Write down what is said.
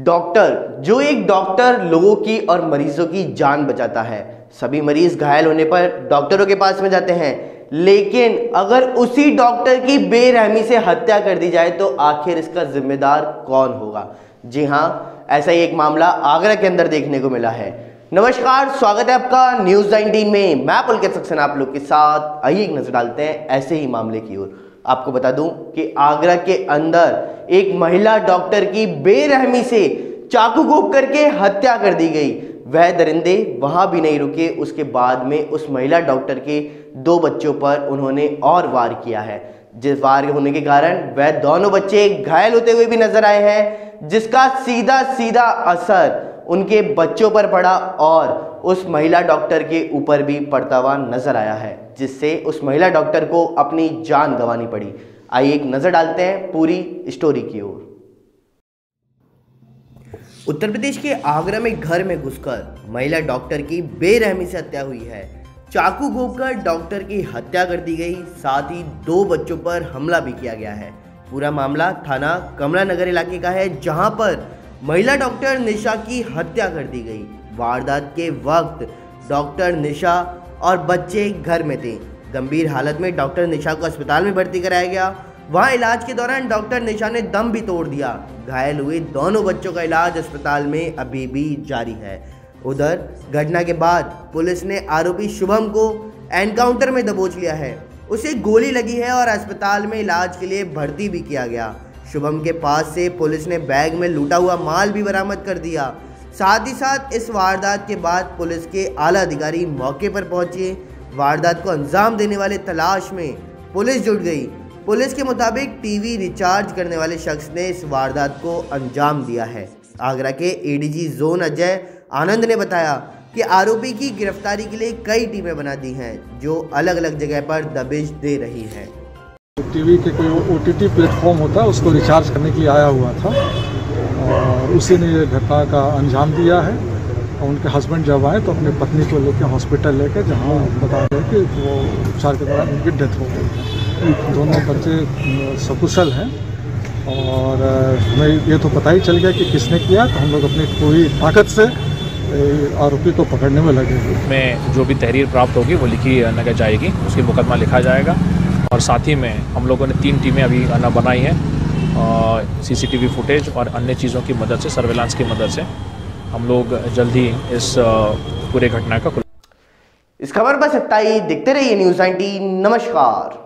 Doctor, जो एक doctor लोगों की और मरीजों की जान बचाता है। सभी मरीज घायल होने पर डॉक्टरों के पास में जाते हैं, लेकिन अगर उसी डॉक्टर की बेरहमी से हत्या कर दी जाए तो आखिर इसका जिम्मेदार कौन होगा। जी हाँ, ऐसा ही एक मामला आगरा के अंदर देखने को मिला है। नमस्कार, स्वागत है आपका न्यूज़ 19 में। मैं पुलकित सक्सेना आप लोग के साथ। आइए एक नजर डालते हैं ऐसे ही मामले की ओर। आपको बता दूं कि आगरा के अंदर एक महिला डॉक्टर की बेरहमी से चाकू घोंप करके हत्या कर दी गई। वह दरिंदे वहां भी नहीं रुके, उसके बाद में उस महिला डॉक्टर के 2 बच्चों पर उन्होंने और वार किया है, जिस वार होने के कारण वह दोनों बच्चे घायल होते हुए भी नजर आए हैं, जिसका सीधा सीधा असर उनके बच्चों पर पड़ा और उस महिला डॉक्टर के ऊपर भी पड़ता हुआ नजर आया है, जिससे उस महिला डॉक्टर को अपनी जान गंवानी पड़ी। आइए एक नजर डालते हैं पूरी स्टोरी की ओर। उत्तर प्रदेश के आगरा में घर में घुसकर महिला डॉक्टर की बेरहमी से हत्या हुई है। चाकू घोंपकर डॉक्टर की हत्या कर दी गई, साथ ही 2 बच्चों पर हमला भी किया गया है। पूरा मामला थाना कमला नगर इलाके का है, जहां पर महिला डॉक्टर निशा की हत्या कर दी गई। वारदात के वक्त डॉक्टर निशा और बच्चे घर में थे। गंभीर हालत में डॉक्टर निशा को अस्पताल में भर्ती कराया गया। वहां इलाज के दौरान डॉक्टर निशा ने दम भी तोड़ दिया। घायल हुए दोनों बच्चों का इलाज अस्पताल में अभी भी जारी है। उधर घटना के बाद पुलिस ने आरोपी शुभम को एनकाउंटर में दबोच लिया है। उसे गोली लगी है और अस्पताल में इलाज के लिए भर्ती भी किया गया। शुभम के पास से पुलिस ने बैग में लूटा हुआ माल भी बरामद कर दिया। साथ ही साथ इस वारदात के बाद पुलिस के आला अधिकारी मौके पर पहुंचे। वारदात को अंजाम देने वाले तलाश में पुलिस जुट गई। पुलिस के मुताबिक टीवी रिचार्ज करने वाले शख्स ने इस वारदात को अंजाम दिया है। आगरा के एडीजी जोन अजय आनंद ने बताया कि आरोपी की गिरफ्तारी के लिए कई टीमें बना दी हैं, जो अलग अलग जगह पर दबिश दे रही हैं। टीवी के कोई OTT प्लेटफॉर्म होता है, उसको रिचार्ज करने के लिए आया हुआ था और उसी ने ये घटना का अंजाम दिया है। और उनके हस्बैंड जब आए तो अपनी पत्नी को लेकर हॉस्पिटल लेकर, जहाँ बता रहे कि वो उपचार के दौरान उनकी डेथ हो गई है। दोनों बच्चे सकुशल हैं और हमें ये तो पता ही चल गया कि किसने किया, तो हम लोग अपनी पूरी ताकत से आरोपी को पकड़ने में लगे हुए। में जो भी तहरीर प्राप्त होगी वो लिखी नगर जाएगी, उसकी मुकदमा लिखा जाएगा। और साथ ही में हम लोगों ने 3 टीमें अभी बनाई हैं, CCTV फुटेज और अन्य चीज़ों की मदद से, सर्वेलांस की मदद से हम लोग जल्द ही इस पूरे घटना का। इस खबर पर सच्चाई देखते रहिए न्यूज़ 19। नमस्कार।